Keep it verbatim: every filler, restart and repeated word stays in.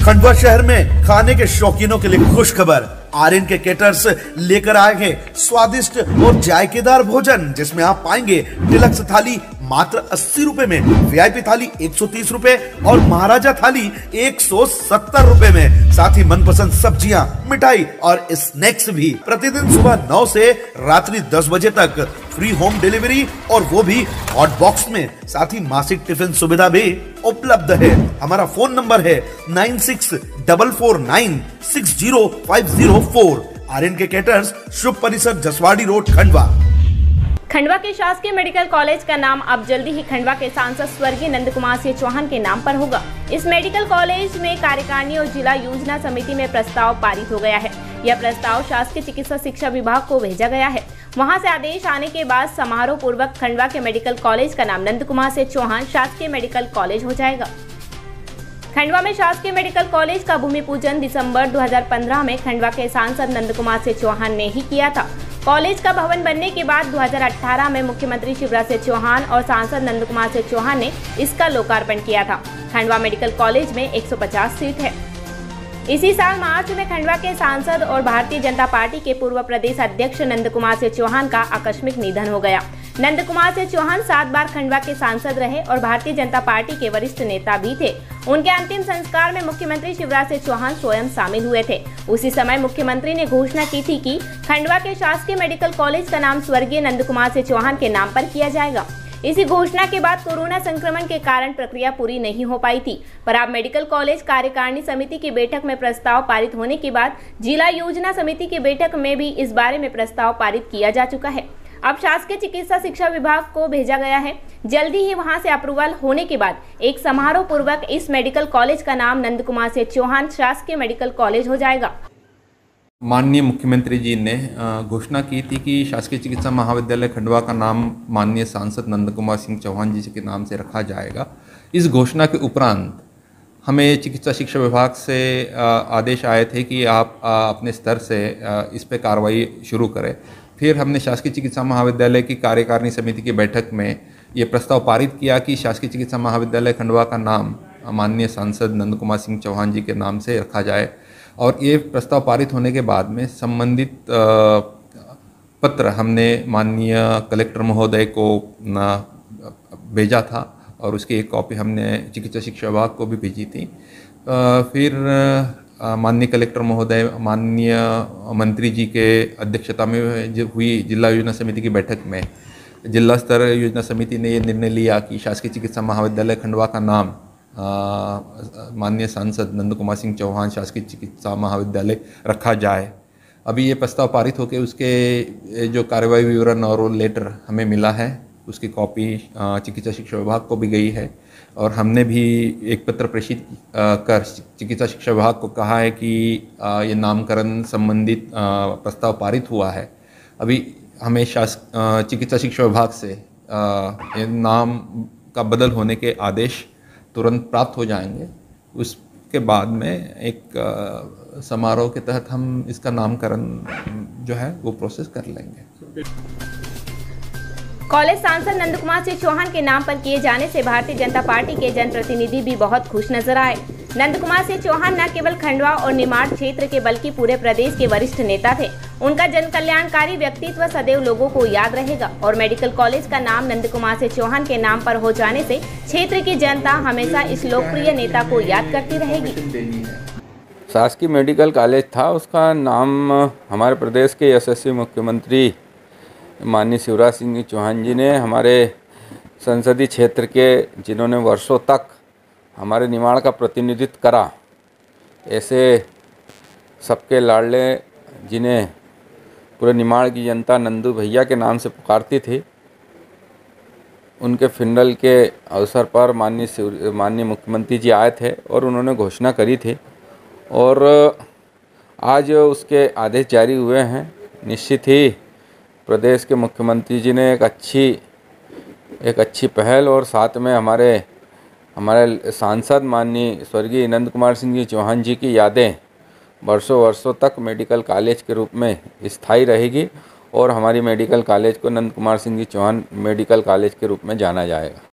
खंडवा शहर में खाने के शौकीनों के लिए खुश खबर। आर्यन के केटर्स लेकर आए हैं स्वादिष्ट और जायकेदार भोजन, जिसमें आप पाएंगे डिलक्स थाली मात्र अस्सी रुपए में, वीआईपी थाली एक सौ तीस रुपए और महाराजा थाली एक सौ सत्तर रुपए में। साथ ही मनपसंद सब्जियां, मिठाई और स्नैक्स भी। प्रतिदिन सुबह नौ से रात्रि दस बजे तक फ्री होम डिलीवरी, और वो भी हॉट बॉक्स में। साथ ही मासिक टिफिन सुविधा भी उपलब्ध है। हमारा फोन नंबर है nine six double four nine six zero five zero four. Aryan के केटर्स, शुभ परिसर, जसवाड़ी रोड, खंडवा। खंडवा के शासकीय मेडिकल कॉलेज का नाम अब जल्दी ही खंडवा के सांसद स्वर्गीय नंद कुमार सिंह चौहान के नाम पर होगा। इस मेडिकल कॉलेज में कार्यकारिणी और जिला योजना समिति में प्रस्ताव पारित हो गया है। यह प्रस्ताव शासकीय चिकित्सा शिक्षा विभाग को भेजा गया है। वहां से आदेश आने के बाद समारोह पूर्वक खंडवा के मेडिकल कॉलेज का नाम नंद कुमार सिंह चौहान शासकीय मेडिकल कॉलेज हो जाएगा। खंडवा में शासकीय मेडिकल कॉलेज का भूमि पूजन दिसंबर दो हज़ार पंद्रह में खंडवा के सांसद नंद कुमार सिंह चौहान ने ही किया था। कॉलेज का भवन बनने के बाद दो हज़ार अठारह में मुख्यमंत्री शिवराज सिंह चौहान और सांसद नंद कुमार सिंह चौहान ने इसका लोकार्पण किया था। खंडवा मेडिकल कॉलेज में एक सौ पचास सीट है। इसी साल मार्च में खंडवा के सांसद और भारतीय जनता पार्टी के पूर्व प्रदेश अध्यक्ष नंद कुमार सिंह चौहान का आकस्मिक निधन हो गया। नंद कुमार सिंह चौहान सात बार खंडवा के सांसद रहे और भारतीय जनता पार्टी के वरिष्ठ नेता भी थे। उनके अंतिम संस्कार में मुख्यमंत्री शिवराज सिंह चौहान स्वयं शामिल हुए थे। उसी समय मुख्यमंत्री ने घोषणा की थी कि खंडवा के शासकीय मेडिकल कॉलेज का नाम स्वर्गीय नंद कुमार सिंह चौहान के नाम पर किया जाएगा। इसी घोषणा के बाद कोरोना संक्रमण के कारण प्रक्रिया पूरी नहीं हो पाई थी, पर अब मेडिकल कॉलेज कार्यकारिणी समिति की बैठक में प्रस्ताव पारित होने के बाद जिला योजना समिति की बैठक में भी इस बारे में प्रस्ताव पारित किया जा चुका है। अब शासकीय चिकित्सा शिक्षा विभाग को भेजा गया है। जल्दी ही वहां से अप्रूवल होने के बाद एक समारोह पूर्वक इस मेडिकल कॉलेज का नाम नंद कुमार सिंह चौहान शासकीय मेडिकल कॉलेज हो जाएगा। माननीय मुख्यमंत्री जी ने घोषणा की थी कि शासकीय चिकित्सा महाविद्यालय खंडवा का नाम माननीय सांसद नंद कुमार सिंह चौहान जी के नाम से रखा जाएगा। इस घोषणा के उपरांत हमें चिकित्सा शिक्षा विभाग से आदेश आए थे कि आप अपने स्तर से इस पर कार्रवाई शुरू करें। फिर हमने शासकीय चिकित्सा महाविद्यालय की कार्यकारिणी समिति की बैठक में ये प्रस्ताव पारित किया कि शासकीय चिकित्सा महाविद्यालय खंडवा का नाम माननीय सांसद नंद कुमार सिंह चौहान जी के नाम से रखा जाए। और ये प्रस्ताव पारित होने के बाद में संबंधित पत्र हमने माननीय कलेक्टर महोदय को भेजा था और उसकी एक कॉपी हमने चिकित्सा शिक्षा विभाग को भी भेजी थी। फिर माननीय कलेक्टर महोदय, माननीय मंत्री जी के अध्यक्षता में जो हुई जिला योजना समिति की बैठक में जिला स्तर योजना समिति ने ये निर्णय लिया कि शासकीय चिकित्सा महाविद्यालय खंडवा का नाम माननीय सांसद नंद कुमार सिंह चौहान शासकीय चिकित्सा महाविद्यालय रखा जाए। अभी ये प्रस्ताव पारित होकर उसके जो कार्यवाही विवरण और वो लेटर हमें मिला है, उसकी कॉपी चिकित्सा शिक्षा विभाग को भी गई है और हमने भी एक पत्र प्रेषित कर चिकित्सा शिक्षा विभाग को कहा है कि ये नामकरण संबंधित प्रस्ताव पारित हुआ है। अभी हमें शास चिकित्सा शिक्षा विभाग से ये नाम का बदल होने के आदेश तुरंत प्राप्त हो जाएंगे। उसके बाद में एक समारोह के तहत हम इसका नामकरण जो है वो प्रोसेस कर लेंगे। कॉलेज सांसद नंद कुमार सिंह चौहान के नाम पर किए जाने से भारतीय जनता पार्टी के जनप्रतिनिधि भी बहुत खुश नजर आए। नंद कुमार सिंह चौहान न केवल खंडवा और निमाड़ क्षेत्र के बल्कि पूरे प्रदेश के वरिष्ठ नेता थे। उनका जन कल्याणकारी व्यक्तित्व सदैव लोगों को याद रहेगा और मेडिकल कॉलेज का नाम नंद कुमार सिंह चौहान के नाम पर हो जाने से क्षेत्र की जनता हमेशा इस लोकप्रिय नेता को याद करती रहेगी। शासकीय मेडिकल कॉलेज था, उसका नाम हमारे प्रदेश के यशस्वी मुख्यमंत्री माननीय शिवराज सिंह चौहान जी ने हमारे संसदीय क्षेत्र के, जिन्होंने वर्षों तक हमारे निमाड़ का प्रतिनिधित्व करा, ऐसे सबके लाडले जिन्हें पूरे निमाड़ की जनता नंदू भैया के नाम से पुकारती थी, उनके फिनरल के अवसर पर माननीय माननीय मुख्यमंत्री जी आए थे और उन्होंने घोषणा करी थी और आज उसके आदेश जारी हुए हैं। निश्चित ही प्रदेश के मुख्यमंत्री जी ने एक अच्छी एक अच्छी पहल और साथ में हमारे हमारे सांसद माननीय स्वर्गीय नंद कुमार सिंह जी चौहान जी की यादें वर्षों वर्षों तक मेडिकल कॉलेज के रूप में स्थायी रहेगी और हमारी मेडिकल कॉलेज को नंद कुमार सिंह जी चौहान मेडिकल कॉलेज के रूप में जाना जाएगा।